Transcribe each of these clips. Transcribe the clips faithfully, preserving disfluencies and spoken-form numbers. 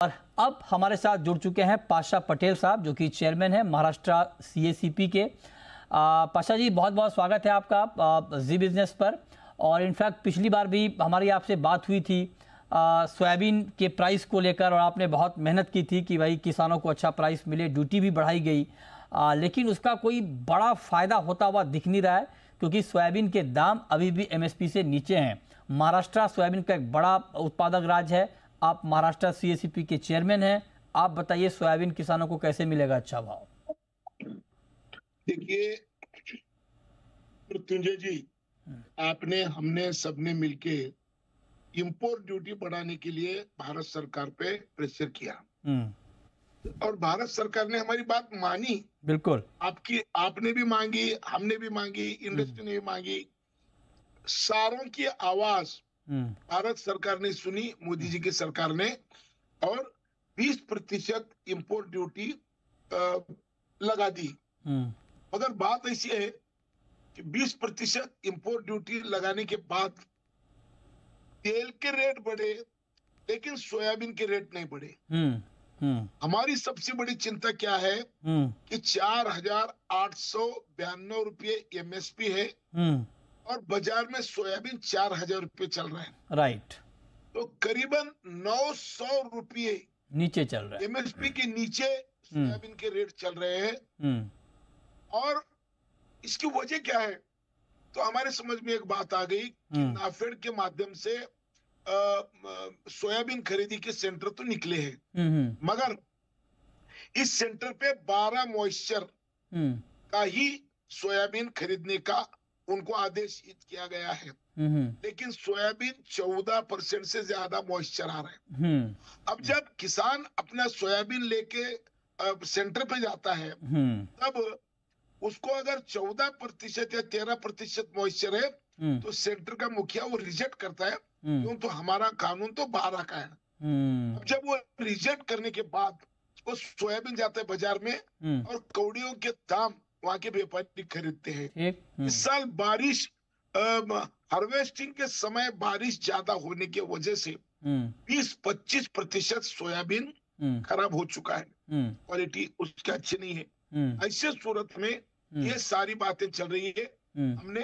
और अब हमारे साथ जुड़ चुके हैं पाशा पटेल साहब, जो कि चेयरमैन हैं महाराष्ट्र सीएसीपी के। आ, पाशा जी, बहुत बहुत स्वागत है आपका जी बिजनेस पर। और इनफैक्ट पिछली बार भी हमारी आपसे बात हुई थी सोयाबीन के प्राइस को लेकर, और आपने बहुत मेहनत की थी कि भाई किसानों को अच्छा प्राइस मिले, ड्यूटी भी बढ़ाई गई, आ, लेकिन उसका कोई बड़ा फायदा होता हुआ दिख नहीं रहा है, क्योंकि सोयाबीन के दाम अभी भी एमएसपी से नीचे हैं। महाराष्ट्र सोयाबीन का एक बड़ा उत्पादक राज्य है, आप महाराष्ट्र सीएसीपी के चेयरमैन हैं, आप बताइए सोयाबीन किसानों को कैसे मिलेगा अच्छा भाव? देखिए मृत्युंजय जी, आपने हमने सबने मिलके इंपोर्ट ड्यूटी बढ़ाने के लिए भारत सरकार पे प्रेशर किया और भारत सरकार ने हमारी बात मानी। बिल्कुल, आपकी आपने भी मांगी, हमने भी मांगी, इंडस्ट्री ने भी मांगी। सारों की आवाज भारत सरकार ने सुनी, मोदी जी की सरकार ने, और बीस प्रतिशत इंपोर्ट ड्यूटी लगा दी। मगर बात ऐसी है कि बीस प्रतिशत इंपोर्ट ड्यूटी लगाने के बाद तेल के रेट बढ़े, लेकिन सोयाबीन के रेट नहीं बढ़े। हमारी सबसे बड़ी चिंता क्या है कि चार हजार आठ सौ बयानवे रुपये एमएसपी है और बाजार में सोयाबीन चार हजार रुपये चल रहा है। राइट, तो करीबन नौ सौ रुपये नीचे चल रहा है, एमएसपी के नीचे सोयाबीन के रेट चल रहे हैं। और इसकी वजह क्या है? तो हमारे समझ में एक बात आ गई कि नाफेड के माध्यम से सोयाबीन खरीदी के सेंटर तो निकले हैं, मगर इस सेंटर पे बारह मॉइस्चर का ही सोयाबीन खरीदने का उनको आदेशित किया गया है, लेकिन सोयाबीन चौदह परसेंट से ज्यादा मॉइस्चर आ रहा है। अब जब किसान अपना सोयाबीन लेके सेंटर पे जाता है, तब उसको अगर चौदह प्रतिशत या तेरह प्रतिशत मॉइस्चर है तो सेंटर का मुखिया वो रिजेक्ट करता है, क्यों? तो हमारा कानून तो बारह का है। अब जब वो रिजेक्ट करने के बाद वो सोयाबीन जाता है बाजार में और कौड़ियों के दाम वहां के व्यापारी खरीदते हैं। इस साल बारिश हार्वेस्टिंग के समय बारिश ज्यादा होने की वजह से बीस पच्चीस प्रतिशत सोयाबीन खराब हो चुका है, क्वालिटी उसकी अच्छी नहीं है। ऐसे सूरत में ये सारी बातें चल रही है। हमने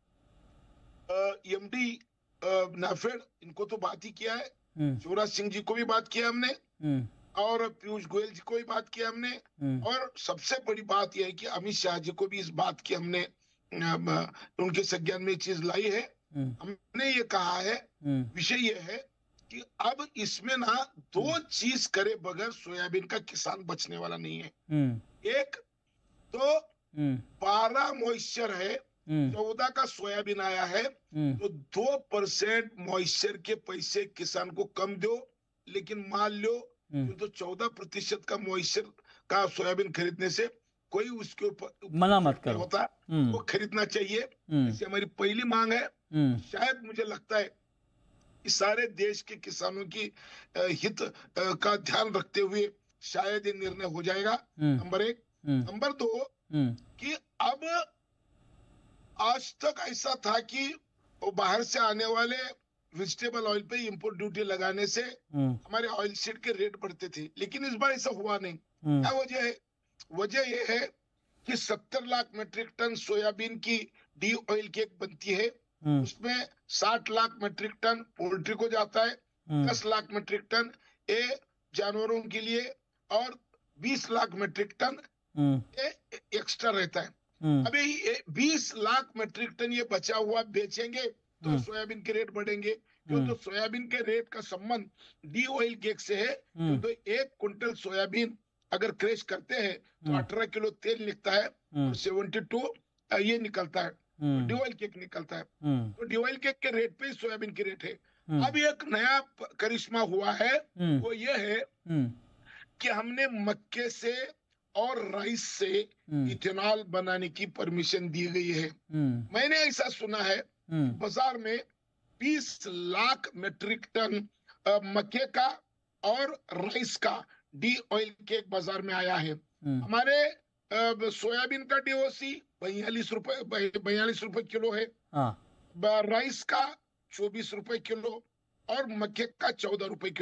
एमडी नाफेड इनको तो बात ही किया है, शिवराज सिंह जी को भी बात किया हमने, और पीयूष गोयल जी को भी बात किया हमने, और सबसे बड़ी बात यह है कि अमित शाह जी को भी इस बात की हमने उनके संज्ञान में चीज लाई है। हमने ये कहा है, विषय ये है कि अब इसमें ना दो चीज करे बगैर सोयाबीन का किसान बचने वाला नहीं है। एक तो बारह मॉइस्चर है, चौदह का सोयाबीन आया है, तो दो परसेंट मॉइस्चर के पैसे किसान को कम दो, लेकिन मान लो तो चौदह प्रतिशत का मॉइस्चर का सोयाबीन खरीदने से कोई उसके ऊपर मना मत करो होता, वो खरीदना चाहिए। ऐसी हमारी पहली मांग है। शायद मुझे लगता है इस सारे देश के किसानों की हित का ध्यान रखते हुए शायद ये निर्णय हो जाएगा, नंबर एक। नंबर दो कि अब आज तक ऐसा था कि वो बाहर से आने वाले वेजिटेबल ऑयल पे इंपोर्ट ड्यूटी लगाने से हमारे ऑयल सीड के रेट बढ़ते थे, लेकिन इस बार ऐसा हुआ नहीं। क्या वजह है? वजह यह है कि सत्तर लाख मीट्रिक टन सोयाबीन की डी ऑयल केक बनती है, उसमें साठ लाख मीट्रिक टन पोल्ट्री को जाता है, दस लाख मीट्रिक टन ए जानवरों के लिए और बीस लाख मीट्रिक टन एक्स्ट्रा रहता है। अभी बीस लाख मीट्रिक टन ये बचा हुआ बेचेंगे तो सोयाबीन के रेट बढ़ेंगे, क्यों? तो सोयाबीन के रेट का संबंध डी ऑयल केक से है। तो एक कुंटल सोयाबीन अगर क्रैश करते हैं तो अठारह किलो तेल निकलता है और सेवेंटी टू ये निकलता है, तो डी ऑयल केक निकलता है। तो डी ऑयल केक के रेट पे सोयाबीन के रेट है। अब एक नया करिश्मा हुआ है, वो ये है कि हमने मक्के से और राइस से इथेनॉल बनाने की परमिशन दी गई है। मैंने ऐसा सुना है बाजार में बीस लाख मीट्रिक टन मक्के का और राइस का डी ऑयल केक बाजार में आया है। हमारे सोयाबीन का डीओसी बयालीस रुपए बयालीस रुपए किलो है, राइस का चौबीस रुपए किलो और मक्के का चौदह रुपए किलो।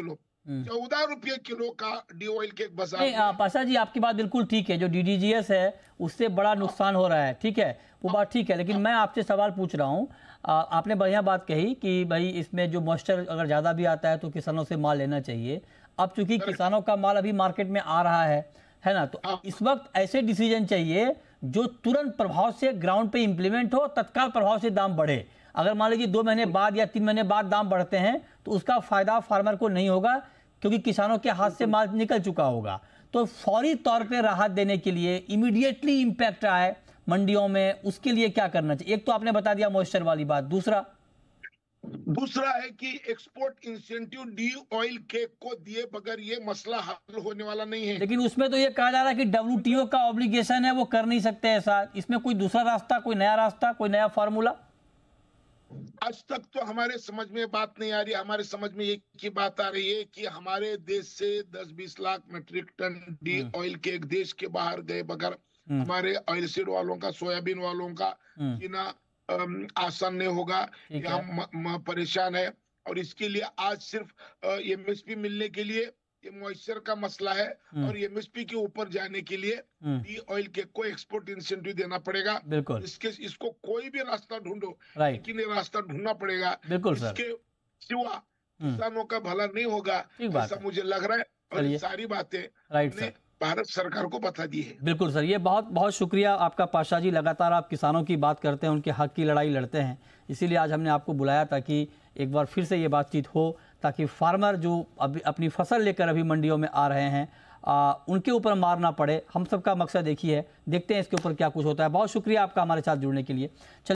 चौदह रुपये किलो का डी ऑयल केक बाजार नहीं आ, पाशा जी आपकी बात बिल्कुल ठीक है, जो डी डी जी एस है उससे बड़ा नुकसान हो रहा है, ठीक है, वो बात ठीक है, लेकिन मैं आपसे सवाल पूछ रहा हूँ। आपने बढ़िया बात कही कि भाई इसमें जो मॉइस्चर अगर ज़्यादा भी आता है तो किसानों से माल लेना चाहिए। अब चूंकि किसानों का माल अभी मार्केट में आ रहा है है ना, तो इस वक्त ऐसे डिसीजन चाहिए जो तुरंत प्रभाव से ग्राउंड पे इंप्लीमेंट हो, तत्काल प्रभाव से दाम बढ़े। अगर मान लीजिए दो महीने बाद या तीन महीने बाद दाम बढ़ते हैं तो उसका फायदा फार्मर को नहीं होगा, क्योंकि किसानों के हाथ से माल निकल चुका होगा। तो फौरी तौर पे राहत देने के लिए, इमीडिएटली इंपैक्ट आए मंडियों में, उसके लिए क्या करना चाहिए? एक तो आपने बता दिया मॉइस्चर वाली बात, दूसरा दूसरा है कि export incentive de oil cake को दिए बगैर ये मसला हल होने वाला नहीं है। लेकिन उसमें तो ये कहा जा रहा है कि डब्ल्यू टी ओ का ऑब्लिगेशन है, वो कर नहीं सकते ऐसा। इसमें कोई दूसरा रास्ता, कोई नया रास्ता, कोई नया फार्मूला? आज तक तो हमारे समझ में बात नहीं आ रही। हमारे समझ में एक ही बात आ रही है कि हमारे देश से दस बीस lakh metric ton de oil cake देश के बाहर गए बगैर हमारे ऑयल सीड वालों का, सोयाबीन वालों का जीना आसान नहीं होगा। हम परेशान है और इसके लिए आज सिर्फ एम एस पी मिलने के लिए ये मॉइस्चर का मसला है और एम एस पी के ऊपर जाने के लिए डी ऑयल केक को एक्सपोर्ट इंसेंटिव देना पड़ेगा। बिल्कुल, इसके इसको कोई भी रास्ता ढूंढो, लेकिन ये रास्ता ढूंढना पड़ेगा। बिल्कुल सर, इसके सिवा किसानों का भला नहीं होगा, ऐसा मुझे लग रहा है। और ये सारी बातें राइट सर भारत सरकार को बता दी है। बिल्कुल सर, ये बहुत बहुत शुक्रिया आपका पाशा जी। लगातार आप किसानों की बात करते हैं, उनके हक की लड़ाई लड़ते हैं, इसीलिए आज हमने आपको बुलाया ताकि एक बार फिर से ये बातचीत हो, ताकि फार्मर जो अभी अपनी फसल लेकर अभी मंडियों में आ रहे हैं आ, उनके ऊपर मार ना पड़े। हम सबका मकसद एक ही है, देखते हैं इसके ऊपर क्या कुछ होता है। बहुत शुक्रिया आपका हमारे साथ जुड़ने के लिए।